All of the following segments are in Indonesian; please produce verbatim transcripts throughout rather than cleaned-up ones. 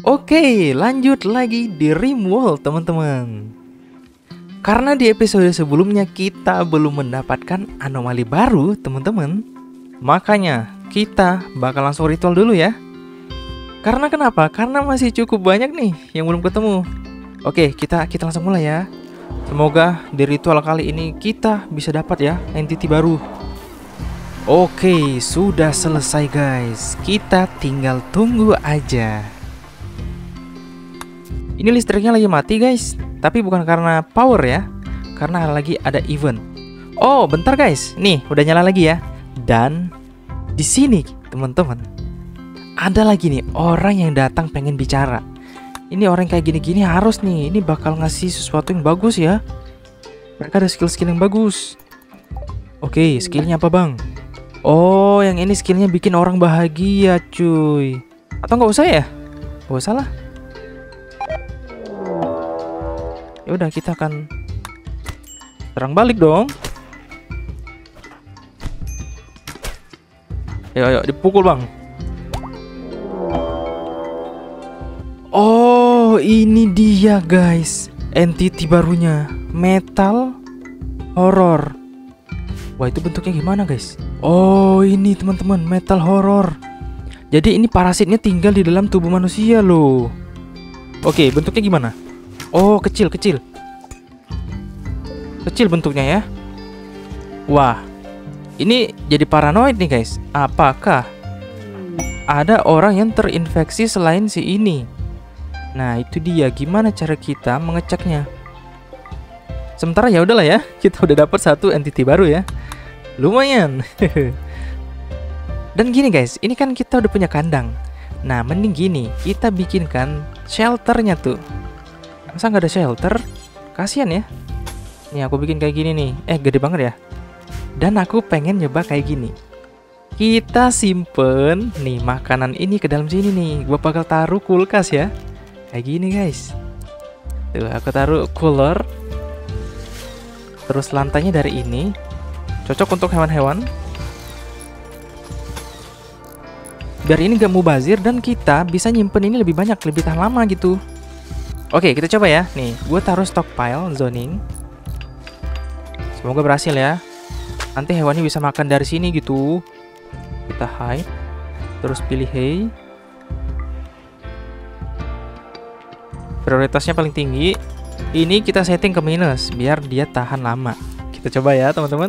Oke, lanjut lagi di Rimworld teman-teman. Karena di episode sebelumnya kita belum mendapatkan anomali baru teman-teman, makanya kita bakal langsung ritual dulu ya. Karena kenapa? Karena masih cukup banyak nih yang belum ketemu. Oke, kita kita langsung mulai ya. Semoga di ritual kali ini kita bisa dapat ya entity baru. Oke, sudah selesai guys. Kita tinggal tunggu aja. Ini listriknya lagi mati guys, tapi bukan karena power ya, karena lagi ada event. Oh, bentar guys. Nih, udah nyala lagi ya. Dan di sini teman-teman, ada lagi nih orang yang datang pengen bicara. Ini orang kayak gini-gini harus nih, ini bakal ngasih sesuatu yang bagus ya. Mereka ada skill-skill yang bagus. Oke, skillnya apa bang? Oh, yang ini skillnya bikin orang bahagia cuy. Atau nggak usah ya? Nggak usah lah. Ya udah, kita akan serang balik dong. Ayo, ayo, dipukul bang. Oh, ini dia guys, entity barunya, metal horror. Wah, itu bentuknya gimana guys? Oh, ini teman-teman, metal horror. Jadi ini parasitnya tinggal di dalam tubuh manusia loh. Oke, bentuknya gimana? Oh, kecil, kecil. Kecil bentuknya ya. Wah, ini jadi paranoid nih guys. Apakah ada orang yang terinfeksi selain si ini? Nah, itu dia. Gimana cara kita mengeceknya? Sementara ya udahlah ya, kita udah dapat satu entity baru ya. Lumayan. Dan gini guys, ini kan kita udah punya kandang. Nah, mending gini, kita bikinkan shelternya tuh. Masa nggak ada shelter? Kasian ya. Nih aku bikin kayak gini nih. Eh, gede banget ya. Dan aku pengen nyoba kayak gini. Kita simpen nih makanan ini ke dalam sini nih. Gua bakal taruh kulkas ya. Kayak gini guys. Tuh, aku taruh cooler. Terus lantainya dari ini. Cocok untuk hewan-hewan. Biar ini gak mubazir dan kita bisa nyimpen ini lebih banyak, lebih tahan lama gitu. Oke, kita coba ya. Nih, gue taruh stockpile zoning. Semoga berhasil ya. Nanti hewannya bisa makan dari sini gitu. Kita hide. Terus pilih hay. Prioritasnya paling tinggi. Ini kita setting ke minus biar dia tahan lama. Kita coba ya teman-teman.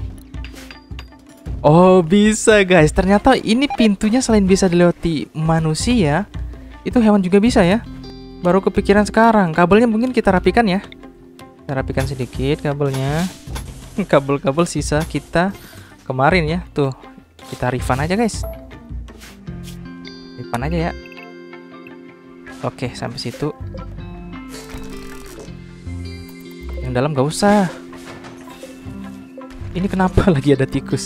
Oh, bisa guys. Ternyata ini pintunya selain bisa dilewati manusia, itu hewan juga bisa ya. Baru kepikiran sekarang. Kabelnya mungkin kita rapikan ya. Kita rapikan sedikit kabelnya. Kabel-kabel sisa kita kemarin ya. Tuh, kita refund aja guys. Refund aja ya. Oke, sampai situ. Yang dalam gak usah. Ini kenapa lagi ada tikus?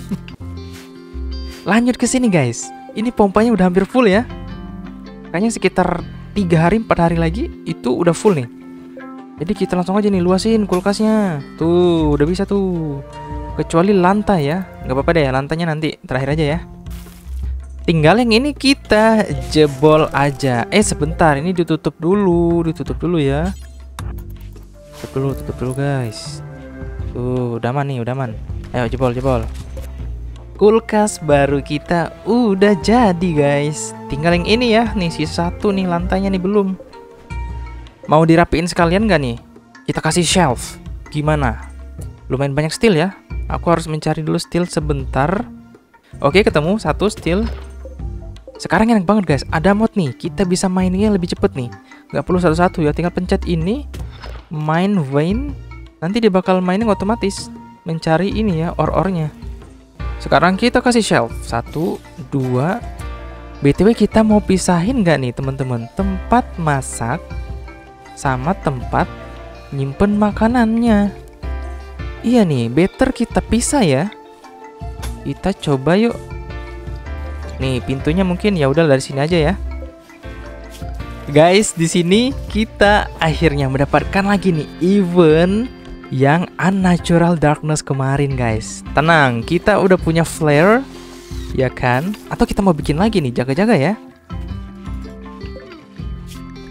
Lanjut ke sini guys. Ini pompanya udah hampir full ya. Kayaknya sekitar tiga hari empat hari lagi itu udah full nih. Jadi kita langsung aja nih luasin kulkasnya. Tuh, udah bisa tuh. Kecuali lantai ya. Gak apa-apa deh, lantainya nanti terakhir aja ya. Tinggal yang ini kita jebol aja. Eh sebentar, ini ditutup dulu. Ditutup dulu ya. Tutup dulu, tutup dulu guys. Tuh, udah aman nih, udah aman. Ayo jebol, jebol. Kulkas baru kita udah jadi guys. Tinggal yang ini ya. Nih sisa satu nih, lantainya nih belum. Mau dirapiin sekalian gak nih? Kita kasih shelf. Gimana? Lumayan banyak steel ya. Aku harus mencari dulu steel sebentar. Oke, ketemu satu steel. Sekarang enak banget guys. Ada mod nih, kita bisa mainnya lebih cepet nih. Gak perlu satu-satu ya. Tinggal pencet ini, main vein. Nanti dia bakal mining otomatis. Mencari ini ya, or-ornya. Sekarang kita kasih shelf. Satu, dua. B T W kita mau pisahin gak nih teman-teman? Tempat masak sama tempat nyimpen makanannya. Iya nih, better kita pisah ya. Kita coba yuk. Nih, pintunya mungkin ya udah dari sini aja ya. Guys, di sini kita akhirnya mendapatkan lagi nih event yang Unnatural Darkness kemarin, guys. Tenang, kita udah punya flare, ya kan? Atau kita mau bikin lagi nih, jaga-jaga ya.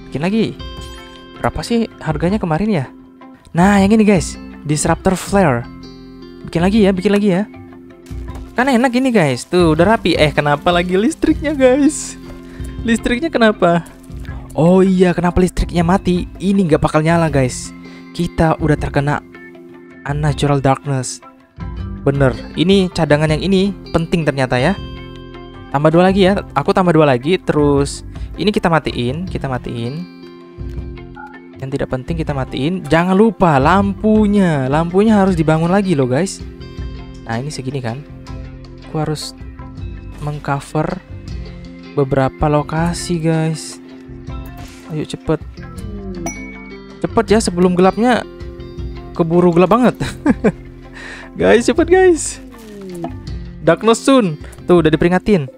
Bikin lagi. Berapa sih harganya kemarin ya? Nah, yang ini guys, Disruptor Flare. Bikin lagi ya, bikin lagi ya. Kan enak ini guys. Tuh, udah rapi. Eh, kenapa lagi listriknya guys? Listriknya kenapa? Oh iya, kenapa listriknya mati? Ini nggak bakal nyala guys. Kita udah terkena unnatural darkness. Bener, ini cadangan yang ini penting ternyata ya. Tambah dua lagi ya. Aku tambah dua lagi. Terus ini kita matiin, kita matiin. Yang tidak penting kita matiin. Jangan lupa lampunya. Lampunya harus dibangun lagi loh guys. Nah ini segini kan. Aku harus mengcover beberapa lokasi guys. Ayo cepet. Cepet ya sebelum gelapnya keburu gelap banget. Guys cepet guys. Darkness soon. Tuh udah diperingatin.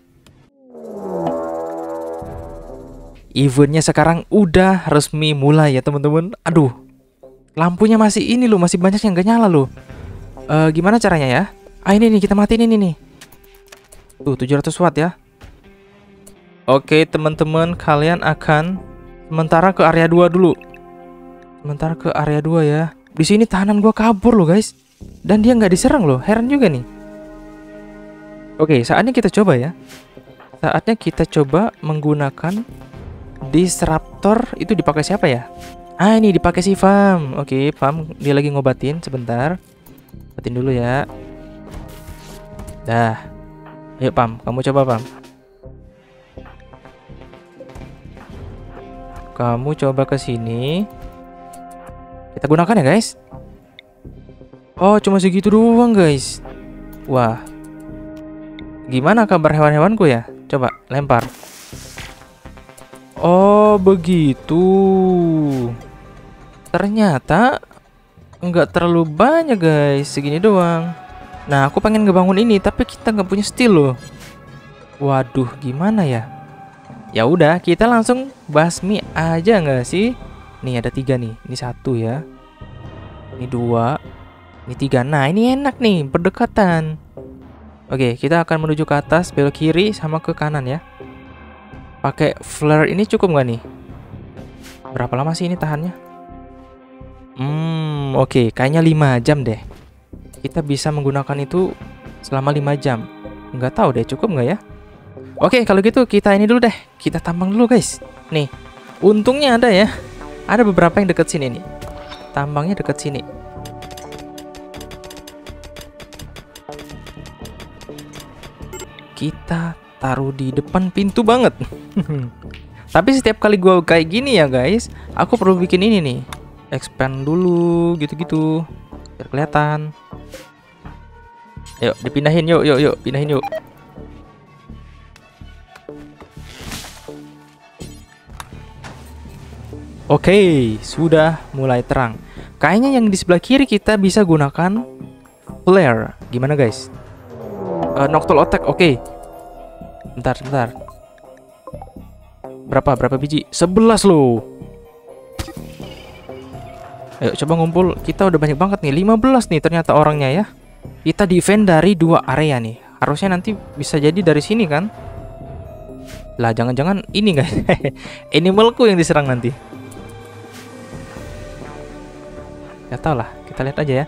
Eventnya sekarang udah resmi mulai ya teman-teman. Aduh, lampunya masih ini loh, masih banyak yang gak nyala loh. uh, Gimana caranya ya? Ah ini nih, kita matiin ini nih. Tuh tujuh ratus watt ya. Oke teman-teman, kalian akan sementara ke area dua dulu. Sementara ke area dua ya. Di sini tahanan gua kabur loh guys. Dan dia nggak diserang loh, heran juga nih. Oke, saatnya kita coba ya. Saatnya kita coba menggunakan Disruptor. Itu dipakai siapa ya? Ah ini dipakai si Fam. Oke Fam, dia lagi ngobatin. Sebentar, obatin dulu ya. Dah. Ayo Pam, kamu coba Pam. Kamu coba ke sini. Kita gunakan ya guys. Oh cuma segitu doang guys. Wah, gimana kabar hewan-hewanku ya? Coba lempar. Oh begitu. Ternyata nggak terlalu banyak guys, segini doang. Nah aku pengen ngebangun ini tapi kita nggak punya steel loh. Waduh gimana ya? Ya udah kita langsung basmi aja nggak sih? Nih ada tiga nih, ini satu ya, ini dua, ini tiga. Nah ini enak nih, berdekatan. Oke kita akan menuju ke atas, belok kiri sama ke kanan ya. Pakai flare ini cukup nggak nih? Berapa lama sih ini tahannya? Hmm, oke, okay. Kayaknya lima jam deh. Kita bisa menggunakan itu selama lima jam. Nggak tahu deh, cukup nggak ya? Oke, okay, kalau gitu kita ini dulu deh. Kita tambang dulu guys. Nih, untungnya ada ya. Ada beberapa yang deket sini nih. Tambangnya deket sini. Kita taruh di depan pintu banget. Tapi setiap kali gua kayak gini ya guys, aku perlu bikin ini nih, expand dulu gitu-gitu biar kelihatan. Yuk dipindahin, yuk yuk yuk pindahin yuk. Oke, sudah mulai terang. Kayaknya yang di sebelah kiri kita bisa gunakan flare. Gimana guys? Uh, Nocturnal attack, oke. Okay. Bentar, bentar. Berapa, berapa biji? sebelas loh. Ayo coba ngumpul. Kita udah banyak banget nih, lima belas nih ternyata orangnya ya. Kita defend dari dua area nih. Harusnya nanti bisa jadi dari sini kan. Lah jangan-jangan ini guys. Animalku yang diserang nanti. Gak tau lah, kita lihat aja ya.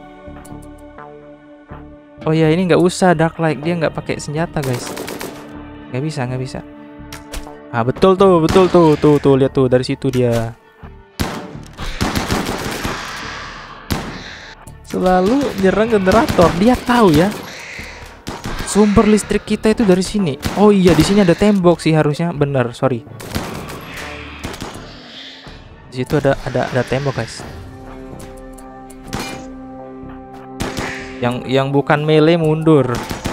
Oh ya ini nggak usah dark light, dia nggak pakai senjata guys. Nggak bisa, nggak bisa. Ah betul tuh, betul tuh, tuh tuh lihat tuh dari situ dia. Selalu nyerang generator, dia tahu ya. Sumber listrik kita itu dari sini. Oh iya, di sini ada tembok sih harusnya, bener, sorry. Di situ ada ada ada tembok guys. Yang yang bukan melee mundur.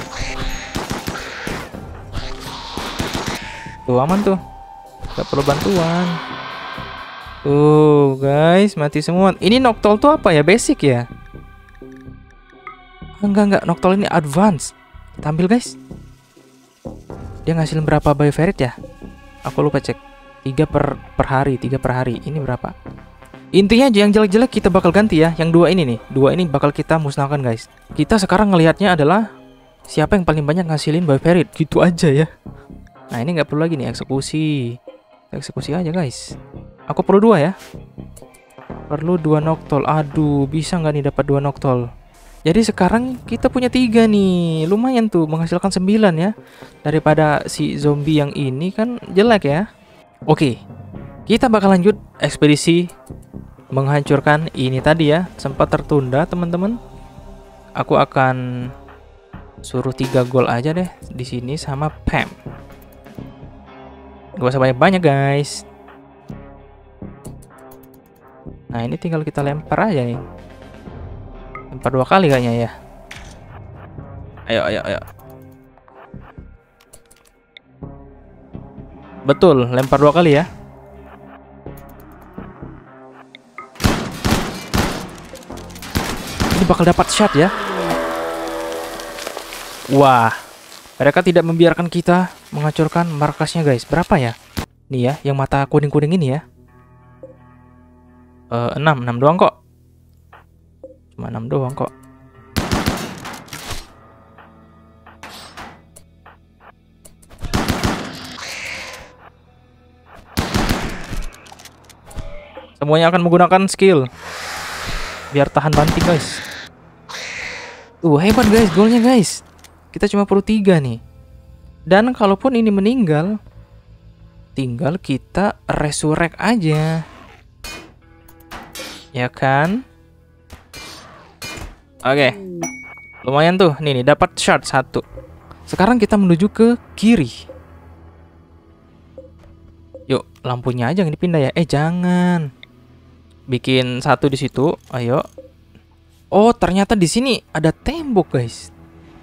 Tuh aman tuh, gak perlu bantuan. Tuh guys, mati semua. Ini Noctol tuh apa ya? Basic ya? Enggak enggak, Noctol ini advance. Tampil guys. Dia ngasilin berapa bioferrit ya? Aku lupa cek. Tiga per per hari, tiga per hari. Ini berapa? Intinya yang jelek-jelek kita bakal ganti ya. Yang dua ini nih, dua ini bakal kita musnahkan guys. Kita sekarang ngelihatnya adalah siapa yang paling banyak ngasilin bioferrit, gitu aja ya. Nah ini nggak perlu lagi nih eksekusi. Kita eksekusi aja guys. Aku perlu dua ya. Perlu dua noktol. Aduh, bisa nggak nih dapat dua noktol? Jadi sekarang kita punya tiga nih. Lumayan tuh, menghasilkan sembilan ya. Daripada si zombie yang ini kan jelek ya. Oke, kita bakal lanjut ekspedisi menghancurkan ini tadi ya. Sempat tertunda teman-teman. Aku akan suruh tiga gol aja deh di sini sama Pam. Gak usah banyak-banyak guys. Nah ini tinggal kita lempar aja nih. Lempar dua kali kayaknya ya. Ayo ayo ayo. Betul, lempar dua kali ya. Ini bakal dapat shot ya. Wah, mereka tidak membiarkan kita menghancurkan markasnya guys. Berapa ya? Nih ya, yang mata kuning-kuning ini ya. Uh, enam, enam doang kok. Cuma enam doang kok. Semuanya akan menggunakan skill biar tahan banting guys. Tuh hebat guys, golnya guys. Kita cuma perlu tiga nih. Dan kalaupun ini meninggal, tinggal kita resurrect aja. Ya kan? Oke. Lumayan tuh. Nih nih dapat shard satu. Sekarang kita menuju ke kiri. Yuk, lampunya aja yang dipindah ya. Eh, jangan. Bikin satu di situ. Ayo. Oh, ternyata di sini ada tembok, guys.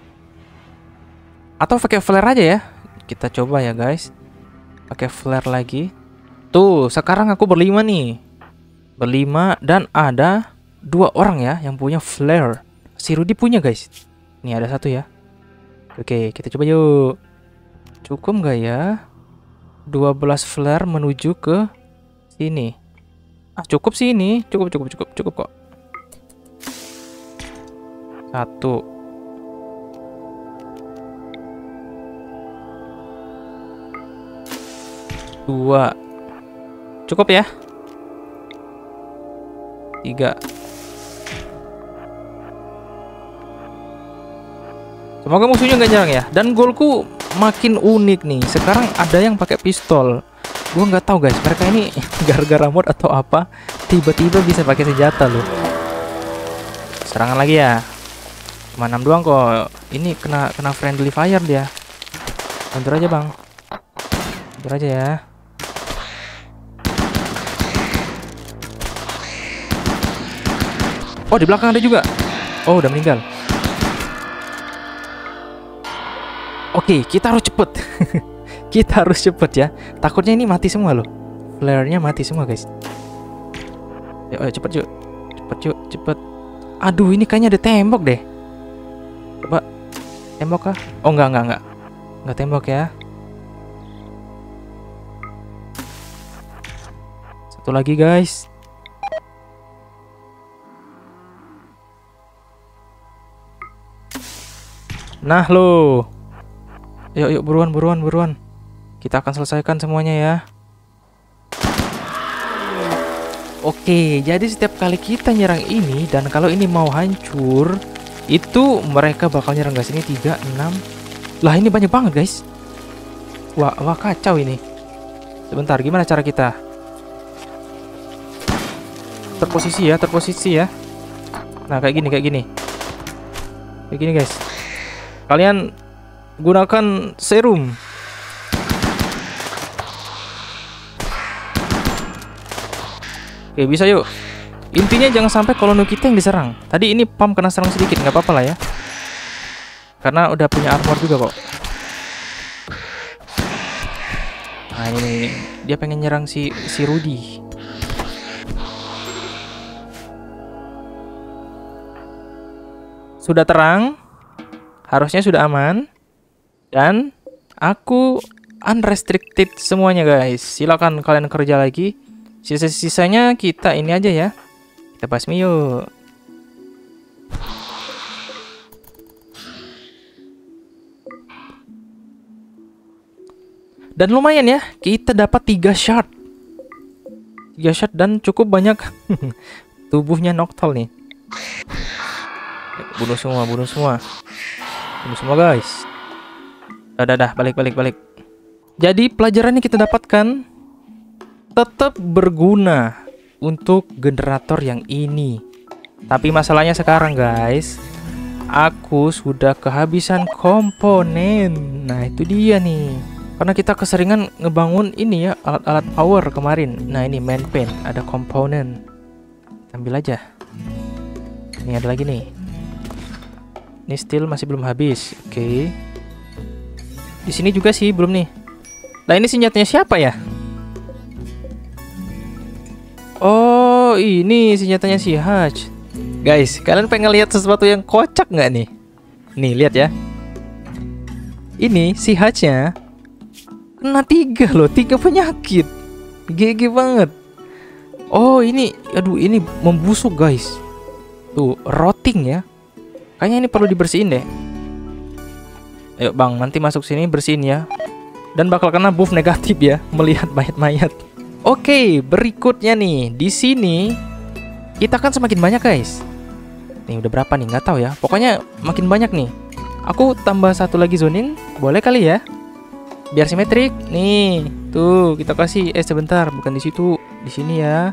Atau pakai flare aja ya. Kita coba ya, guys. Pakai flare lagi. Tuh, sekarang aku berlima nih. Berlima dan ada dua orang ya yang punya flare. Si Rudy punya guys. Nih ada satu ya. Oke, kita coba yuk. Cukup nggak ya? dua belas flare menuju ke sini. Ah, cukup sih ini. Cukup, cukup, cukup, cukup kok. Satu. Dua. Cukup ya? Tiga. Semoga musuhnya nggak nyerang ya. Dan golku makin unik nih. Sekarang ada yang pakai pistol. Gua nggak tahu guys. Mereka ini gara-gara mod atau apa, tiba-tiba bisa pakai senjata loh. Serangan lagi ya. Cuma enam doang kok. Ini kena kena friendly fire dia. Mundur aja bang. Mundur aja ya. Oh, di belakang ada juga. Oh, udah meninggal. Oke, kita harus cepet. Kita harus cepet ya. Takutnya ini mati semua loh. Flare-nya mati semua, guys. Ayo, ayo cepet yuk. Cepet yuk, cepet. Aduh, ini kayaknya ada tembok deh. Coba. Tembok kah? Oh, enggak, enggak, enggak. Enggak tembok ya. Satu lagi, guys. Nah lo, yuk yuk buruan buruan buruan. Kita akan selesaikan semuanya ya. Oke, jadi setiap kali kita nyerang ini dan kalau ini mau hancur, itu mereka bakal nyerang ke sini tiga, enam. Lah ini banyak banget guys. Wah, wah kacau ini. Sebentar, gimana cara kita? Terposisi ya, terposisi ya. Nah kayak gini, kayak gini, kayak gini guys. Kalian gunakan serum. Oke, bisa yuk. Intinya jangan sampai koloni kita yang diserang. Tadi ini Pam kena serang sedikit, nggak apa-apa lah ya. Karena udah punya armor juga kok. Nah ini, ini. Dia pengen nyerang si si Rudy. Sudah terang. Harusnya sudah aman. Dan aku unrestricted semuanya guys. Silakan kalian kerja lagi. Sisa-sisanya kita ini aja ya. Kita basmi yuk. Dan lumayan ya, kita dapat tiga shard. tiga shard dan cukup banyak tubuhnya Noctowl nih. Bunuh semua, bunuh semua. Bunuh semua guys. Dah, dah, dah, balik, balik, balik. Jadi pelajaran yang kita dapatkan tetap berguna untuk generator yang ini. Tapi masalahnya sekarang guys, aku sudah kehabisan komponen. Nah itu dia nih. Karena kita keseringan ngebangun ini ya, alat-alat power kemarin. Nah ini main pen, ada komponen. Ambil aja. Ini ada lagi nih. Ini steel masih belum habis. Oke. Okay. Di sini juga sih belum nih. Nah ini senjatanya siapa ya? Oh ini senjatanya si Hutch. Guys, kalian pengen lihat sesuatu yang kocak nggak nih? Nih lihat ya. Ini si Hutch-nya kena tiga loh, tiga penyakit. G G banget. Oh ini, aduh ini membusuk guys. Tuh, rotting ya. Kayaknya ini perlu dibersihin deh. Ayo bang, nanti masuk sini bersihin ya. Dan bakal kena buff negatif ya, melihat mayat-mayat. Oke, berikutnya nih. Di sini kita kan semakin banyak guys. Nih udah berapa nih, nggak tahu ya. Pokoknya makin banyak nih. Aku tambah satu lagi zoning, boleh kali ya? Biar simetrik. Nih, tuh kita kasih eh sebentar, bukan di situ, di sini ya.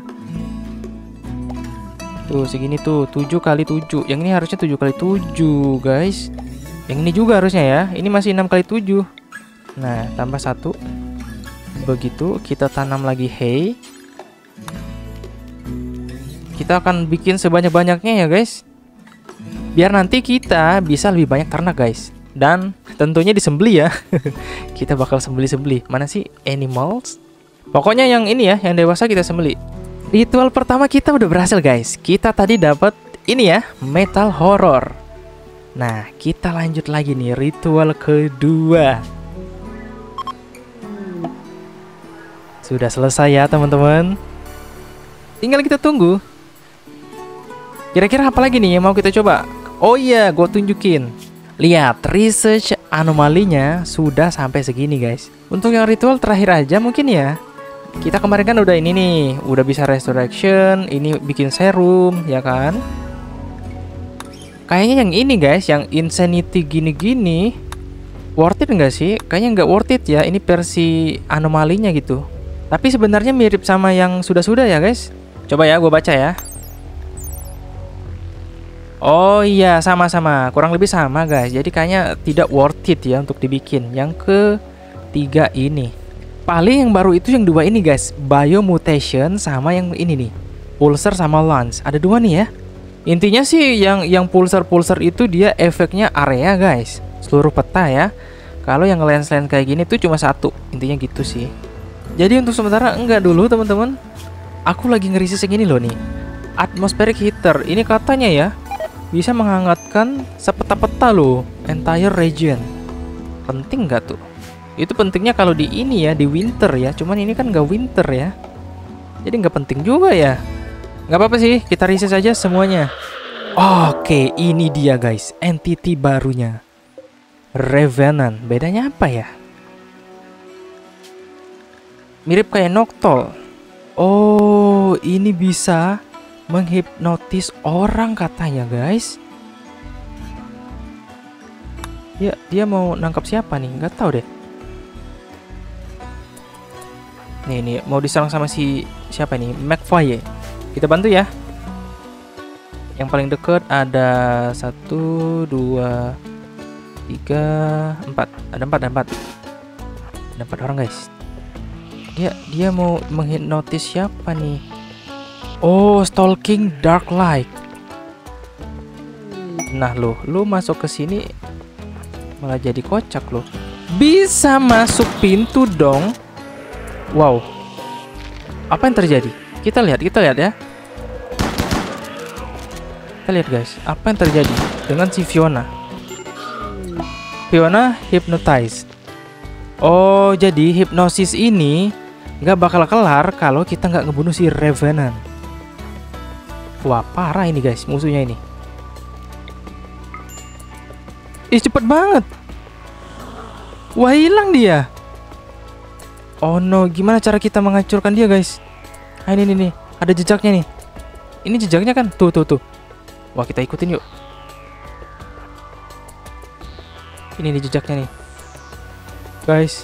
Tuh segini tuh, tujuh kali tujuh. Yang ini harusnya tujuh kali tujuh, guys. Yang ini juga harusnya ya. Ini masih enam kali tujuh. Nah, tambah satu. Begitu, kita tanam lagi hay. Kita akan bikin sebanyak-banyaknya ya, guys. Biar nanti kita bisa lebih banyak ternak, guys. Dan tentunya disembeli ya. Kita bakal sembeli-sembeli. Mana sih animals? Pokoknya yang ini ya, yang dewasa kita sembeli. Ritual pertama kita udah berhasil guys. Kita tadi dapat ini ya, metal horror. Nah, kita lanjut lagi nih ritual kedua. Sudah selesai ya teman-teman. Tinggal kita tunggu. Kira-kira apa lagi nih yang mau kita coba? Oh iya, gue tunjukin. Lihat, research anomalinya sudah sampai segini guys. Untuk yang ritual terakhir aja mungkin ya. Kita kemarin kan udah ini nih, udah bisa resurrection, ini bikin serum, ya kan? Kayaknya yang ini guys, yang insanity gini-gini, worth it nggak sih? Kayaknya nggak worth it ya, ini versi anomalinya gitu. Tapi sebenarnya mirip sama yang sudah-sudah ya guys. Coba ya, gue baca ya. Oh iya, sama-sama, kurang lebih sama guys. Jadi kayaknya tidak worth it ya untuk dibikin. Yang ketiga ini. Paling yang baru itu yang dua ini guys, biomutation sama yang ini nih, pulsar sama lance. Ada dua nih ya. Intinya sih yang yang pulsar-pulsar itu dia efeknya area guys, seluruh peta ya. Kalau yang lens-lens kayak gini tuh cuma satu. Intinya gitu sih. Jadi untuk sementara enggak dulu teman-teman. Aku lagi ngerisis yang ini loh nih, atmospheric heater. Ini katanya ya bisa menghangatkan sepeta-peta loh, entire region. Penting nggak tuh? Itu pentingnya kalau di ini ya, di winter ya. Cuman ini kan nggak winter ya. Jadi nggak penting juga ya. Nggak apa-apa sih, kita riset aja semuanya. Oke, ini dia guys, entity barunya. Revenant. Bedanya apa ya? Mirip kayak Noctowl. Oh, ini bisa menghipnotis orang katanya guys. Ya, dia mau nangkap siapa nih? Nggak tahu deh. Nih, nih mau diserang sama si siapa nih? McFly. Kita bantu ya. Yang paling deket ada satu, dua, tiga, empat. Ada empat, ada empat. Ada empat orang guys. Dia dia mau menghipnotis siapa nih? Oh, stalking dark light. Nah lo, lo masuk ke sini malah jadi kocak lo. Bisa masuk pintu dong. Wow. Apa yang terjadi? Kita lihat, kita lihat ya. Kita lihat guys, apa yang terjadi dengan si Fiona? Fiona hypnotized. Oh, jadi hipnosis ini nggak bakal kelar kalau kita nggak ngebunuh si Revenant. Wah, parah ini guys, musuhnya ini. Ih, cepet banget. Wah, hilang dia. Oh no, gimana cara kita menghancurkan dia guys? Ah, ini nih, nih, ada jejaknya nih. Ini jejaknya kan, tuh tuh tuh. Wah, kita ikutin yuk. Ini nih jejaknya nih, guys.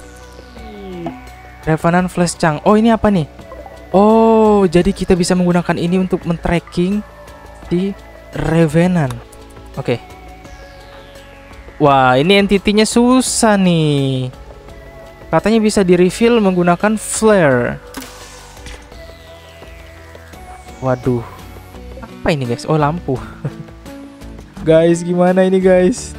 Revenant Flash Chunk. Oh, ini apa nih? Oh, jadi kita bisa menggunakan ini untuk men-tracking di Revenant. Oke. Okay. Wah, ini entity-nya susah nih. Katanya bisa di-reveal menggunakan flare. Waduh. Apa ini, guys? Oh, lampu. Guys, gimana ini, guys?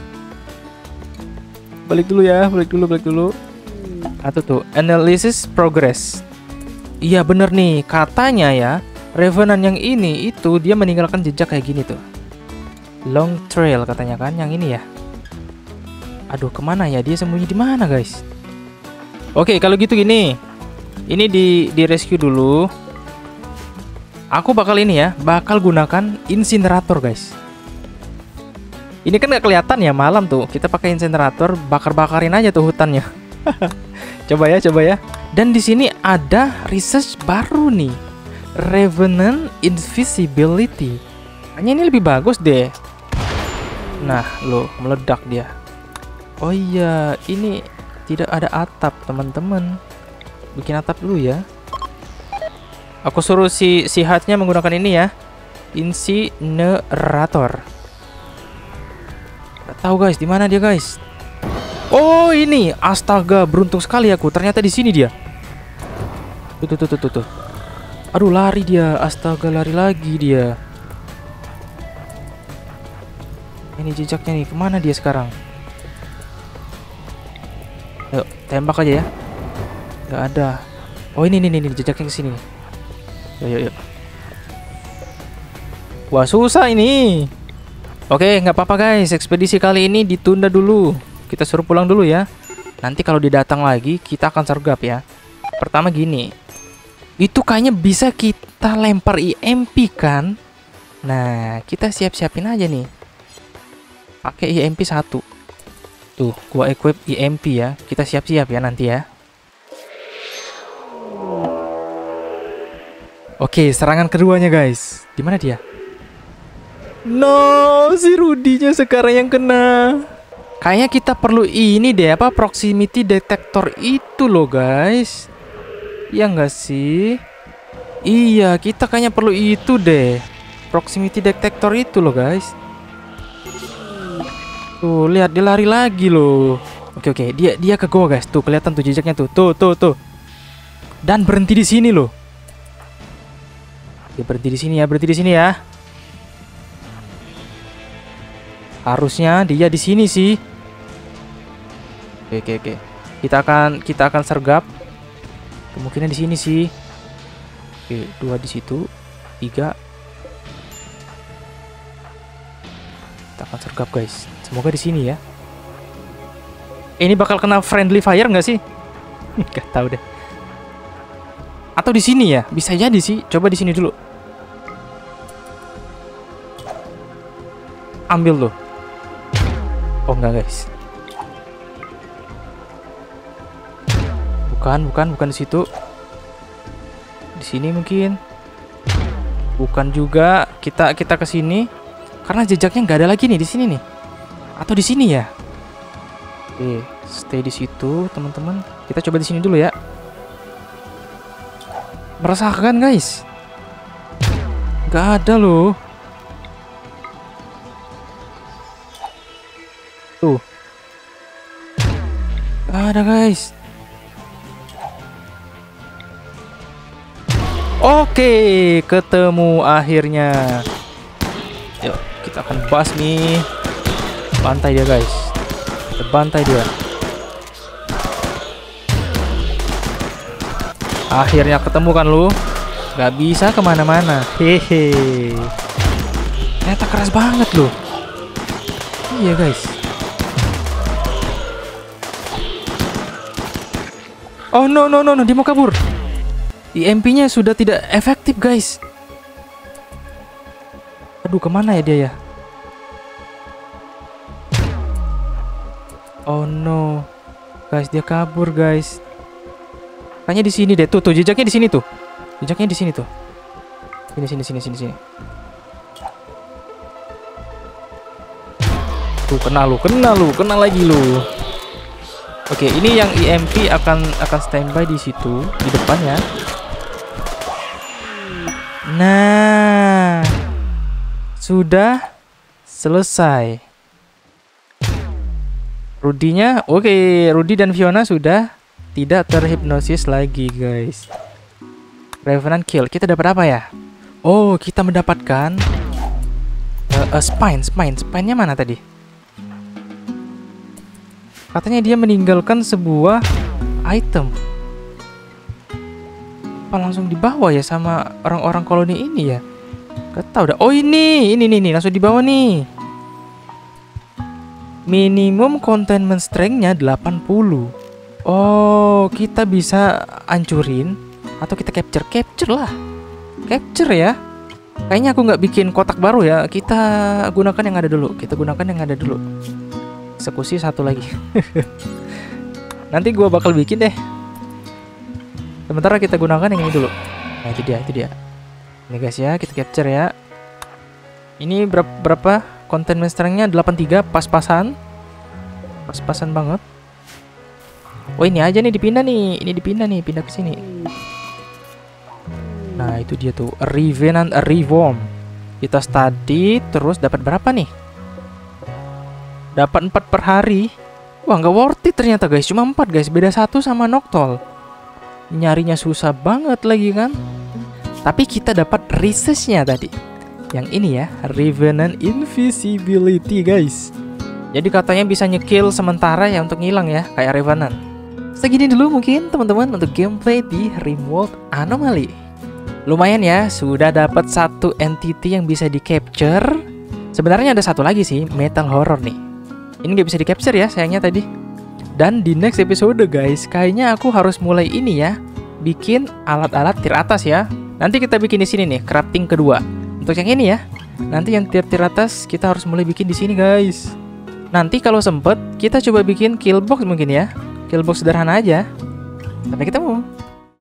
Balik dulu ya, balik dulu, balik dulu. Atau tuh, analysis progress. Iya bener nih, katanya ya, Revenant yang ini itu dia meninggalkan jejak kayak gini tuh. Long trail katanya kan, yang ini ya. Aduh, kemana ya? Dia sembunyi di mana, guys? Oke, kalau gitu gini. Ini di di rescue dulu. Aku bakal ini ya, bakal gunakan incinerator, guys. Ini kan nggak kelihatan ya malam tuh. Kita pakai incinerator, bakar-bakarin aja tuh hutannya. Coba ya, coba ya. Dan di sini ada research baru nih, Revenant Invisibility. Kayaknya ini lebih bagus deh. Nah, loh, meledak dia. Oh iya, ini tidak ada atap, teman-teman. Bikin atap dulu ya. Aku suruh si si hatnya menggunakan ini ya, incinerator. Gak tahu guys, di mana dia guys? Oh ini, astaga, beruntung sekali aku. Ternyata di sini dia. Tuh, tuh, tuh, tuh, tuh. Aduh, lari dia. Astaga, lari lagi dia. Ini jejaknya nih. Kemana dia sekarang? Yuk, tembak aja ya. Gak ada. Oh ini, ini, ini, jejaknya ke sini. Yuk, yuk, yuk. Wah, susah ini. Oke, nggak apa-apa guys. Ekspedisi kali ini ditunda dulu. Kita suruh pulang dulu ya. Nanti kalau dia datang lagi, kita akan sergap ya. Pertama gini. Itu kayaknya bisa kita lempar I M P kan? Nah, kita siap-siapin aja nih. Pakai I M P satu. Tuh, gua equip I M P ya. Kita siap-siap ya nanti ya. Oke, serangan keduanya guys. Di mana dia? No, si Rudinya sekarang yang kena. Kayaknya kita perlu ini deh, apa, proximity detector itu loh guys. Iya nggak sih? Iya, kita kayaknya perlu itu deh, proximity detector itu loh guys. Tuh, lihat dia lari lagi loh. Oke oke, dia dia ke gua guys. Tuh kelihatan tuh jejaknya tuh. Tuh tuh tuh. Dan berhenti di sini loh. Dia berhenti di sini ya, berhenti di sini ya. Harusnya dia di sini sih. Oke oke oke. Kita akan kita akan sergap. Kemungkinan di sini sih. Oke, dua di situ, tiga. Kita akan sergap guys. Semoga di sini ya. Ini bakal kena friendly fire nggak sih? Gak tahu deh. Atau di sini ya? Bisa jadi sih. Coba di sini dulu. Ambil loh. Oh enggak guys. Bukan, bukan, bukan di situ. Di sini mungkin. Bukan juga. Kita kita ke sini karena jejaknya nggak ada lagi nih di sini nih. Atau di sini ya? Oke, stay di situ, teman-teman. Kita coba di sini dulu ya. Meresahkan, guys. Nggak ada loh. Tuh. Nggak ada, guys. Oke, ketemu akhirnya. Yuk, kita akan basmi. Bantai dia guys. Kita bantai dia. Akhirnya ketemu kan lu. Gak bisa kemana-mana. Hehe. Ternyata keras banget loh. Iya guys. Oh no no no no, dia mau kabur. I M P-nya sudah tidak efektif guys. Aduh, kemana ya dia ya? Oh no, guys, dia kabur guys. Kayaknya di sini deh. Tuh, tuh jejaknya di sini tuh. Jejaknya di sini tuh. Sini, sini, sini, sini, sini. Tuh, kena lu, kena lu, kena lagi lu. Oke, ini yang E M P akan akan standby di situ, di depannya. Nah, sudah selesai. Rudinya, oke, Rudy dan Fiona sudah tidak terhipnosis lagi, guys. Revenant kill. Kita dapat apa ya? Oh, kita mendapatkan uh, uh, spine, spine, spine-nya mana tadi? Katanya dia meninggalkan sebuah item. Apa langsung dibawa ya sama orang-orang koloni ini ya? Gak tau dah. Oh ini, ini nih, nih langsung dibawa nih. Minimum containment strength-nya delapan puluh. Oh, kita bisa hancurin atau kita capture, capture lah, capture ya. Kayaknya aku nggak bikin kotak baru ya. Kita gunakan yang ada dulu. Kita gunakan yang ada dulu. Eksekusi satu lagi. Nanti gua bakal bikin deh. Sementara kita gunakan yang ini dulu. Nah itu dia, itu dia. Ini guys ya, kita capture ya. Ini berapa, berapa? Containment strength-nya delapan puluh tiga, pas-pasan. Pas-pasan banget. Oh ini aja nih dipindah nih. Ini dipindah nih, pindah ke sini. Nah itu dia tuh, Revenant Reworm. Kita study, terus dapat berapa nih? Dapat empat per hari. Wah nggak worth it ternyata guys. Cuma empat guys. Beda satu sama Noctowl. Nyarinya susah banget lagi kan. Tapi kita dapat research-nya tadi. Yang ini ya, Revenant Invisibility guys. Jadi katanya bisa nyekill sementara ya untuk ngilang ya. Kayak Revenant. Segini dulu mungkin teman-teman untuk gameplay di Rimworld Anomaly. Lumayan ya. Sudah dapat satu entity yang bisa di capture. Sebenarnya ada satu lagi sih, Metal Horror nih. Ini nggak bisa di capture ya sayangnya tadi. Dan di next episode guys, kayaknya aku harus mulai ini ya, bikin alat-alat tier atas ya. Nanti kita bikin di sini nih, crafting kedua. Untuk yang ini ya, nanti yang tier-tier atas kita harus mulai bikin di sini guys. Nanti kalau sempet kita coba bikin kill box mungkin ya, kill box sederhana aja. Sampai ketemu.